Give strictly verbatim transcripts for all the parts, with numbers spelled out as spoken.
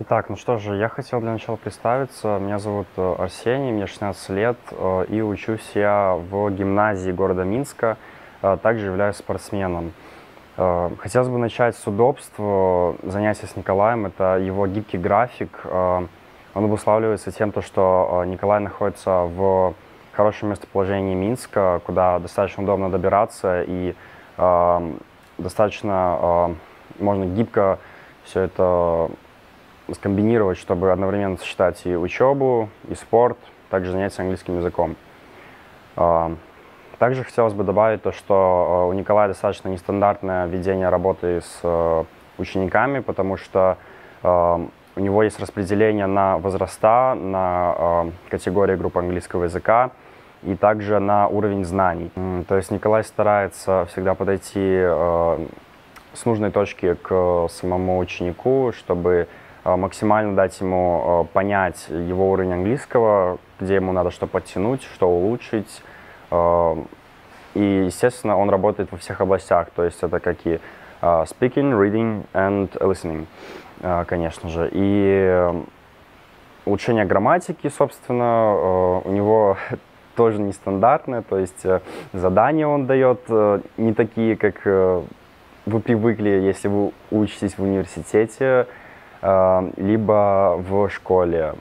Итак, ну что же, я хотел для начала представиться. Меня зовут э, Арсений, мне шестнадцать лет, э, и учусь я в гимназии города Минска. э, Также являюсь спортсменом. Э, Хотелось бы начать с удобств э, занятия с Николаем. Это его гибкий график. Э, Он обуславливается тем, то, что э, Николай находится в хорошем местоположении Минска, куда достаточно удобно добираться и э, достаточно э, можно гибко все это скомбинировать, чтобы одновременно сочетать и учебу, и спорт, также занятия английским языком. А, Также хотелось бы добавить то, что у Николая достаточно нестандартное ведение работы с э, учениками, потому что э, у него есть распределение на возраста, на э, категории группы английского языка и также на уровень знаний. М, То есть Николай старается всегда подойти э, с нужной точки к самому ученику, чтобы э, максимально дать ему э, понять его уровень английского, где ему надо что подтянуть, что улучшить. Э, И, естественно, он работает во всех областях, то есть это как и э, speaking, reading and listening, э, конечно же. И э, улучшение грамматики, собственно, э, у него тоже нестандартное, то есть э, задания он дает э, не такие, как э, вы привыкли, если вы учитесь в университете, э, либо в школе.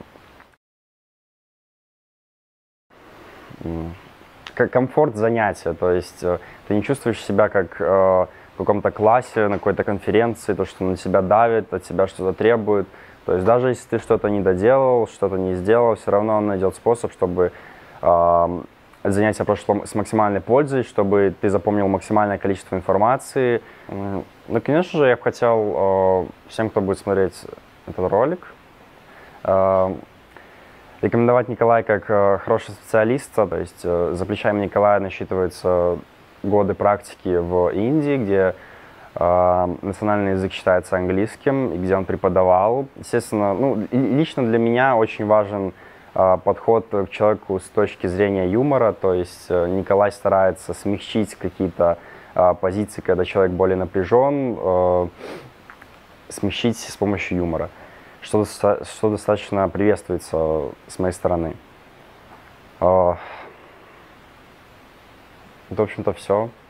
М, к- Комфорт занятия, то есть э, ты не чувствуешь себя как э, в каком-то классе, на какой-то конференции, то, что на тебя давит, от тебя что-то требует. То есть даже если ты что-то не доделал, что-то не сделал, все равно он найдет способ, чтобы э, занятие прошло с максимальной пользой, чтобы ты запомнил максимальное количество информации. М, Ну, конечно же, я бы хотел э, всем, кто будет смотреть этот ролик, э, рекомендовать Николая как э, хорошего специалиста. То есть э, за плечами Николая насчитываются годы практики в Индии, где э, национальный язык считается английским, и где он преподавал. Естественно, ну, и лично для меня очень важен э, подход к человеку с точки зрения юмора. То есть э, Николай старается смягчить какие-то э, позиции, когда человек более напряжен, э, смягчить с помощью юмора, что, доста- что достаточно приветствуется с моей стороны. А, Это, в общем-то, все.